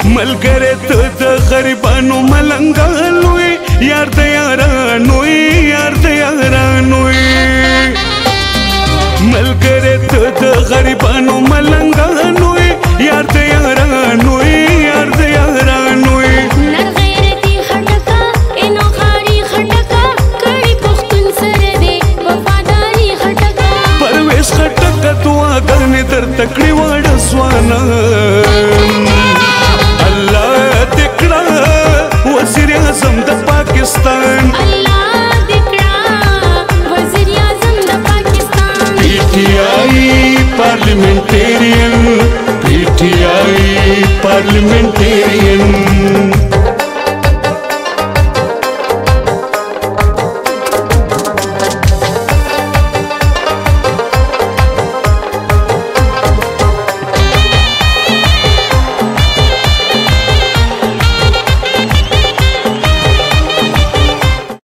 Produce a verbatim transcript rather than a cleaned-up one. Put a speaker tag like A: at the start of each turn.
A: ملګری ته د غریبانو ملنګانو یار د یارانو یار د یارانو ملګری ته د غریبانو ملنګانو یار د یارانو یار د یارانو
B: نر غیرتی خټکا انو خاري خټکا کړي پختون سره دې وفاداری خټکا
A: پرویز خټکا دعاګانې درته کړې واړه ځوانان وزیر اعظم د پاکستان
B: الله دکړه وزیر اعظم د پاکستان
A: پی ټی آئی پارلیمنټیرین پی ټی آئی پارلیمنټیرین